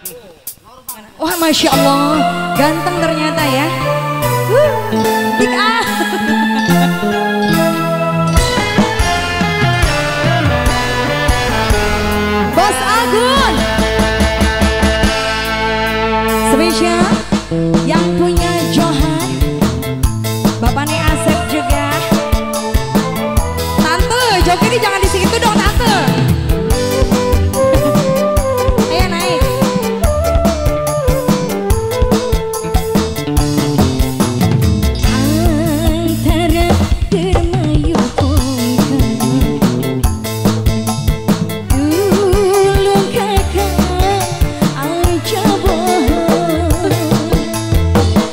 Wah, Masya Allah, ganteng ternyata ya. Big A. Bos Agun. Spesial yang punya Johan. Bapaknya Asep juga. Tante, jogetnya jangan di situ dong, Tante. Ayo naik. Antara dermayu dulu kakak aja bohong.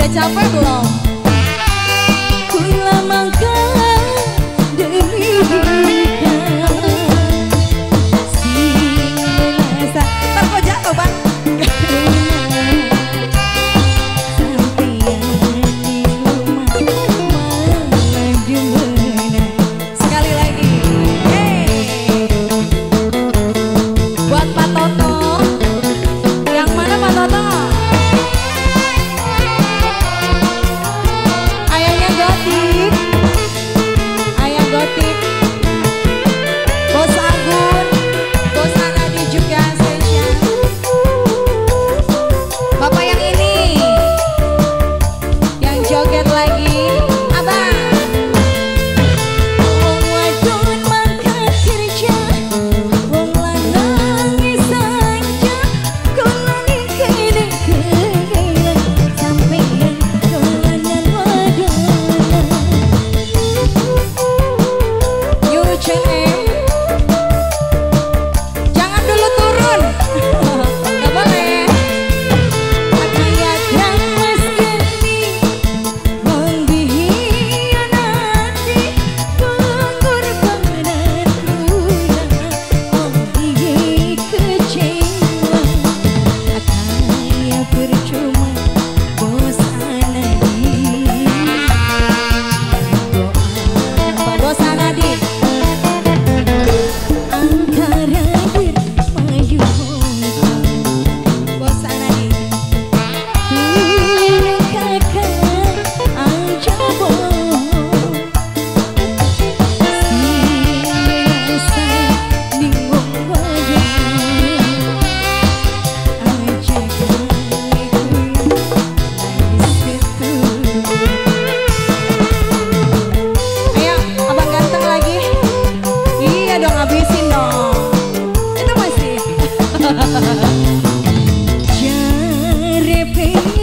capek belum? Ku lamakan demi si rasa. Ntar kok jatuh bang. Sekali lagi. Buat Pak Toto. Yang mana Pak Toto? Ayahnya Gotip. Ayah Gotip. Bos Agun. Bos Anadi juga spesial. Bapak yang ini. Yang joget lagi. Abang. Wong wadon mangkat kerja. Wong lanang saja. Kulani kene kene. Sampeyan dolanan wadonan. Yuk CM. Jangan dulu turun. Gak boleh. Akiat yang mas geni. Menghianati pengorbanan luna. Oh iya kecewa. Akaya percuma dosa nadi. Doa dosa nadi. Antara bermayu Bos Anadi. Kakak aja bohong. Si rasa bingung wajah. Ajak aku lagi setu. Ayo abang ganteng lagi. Iya dong, habisin dong. Itu masih. Jare pengen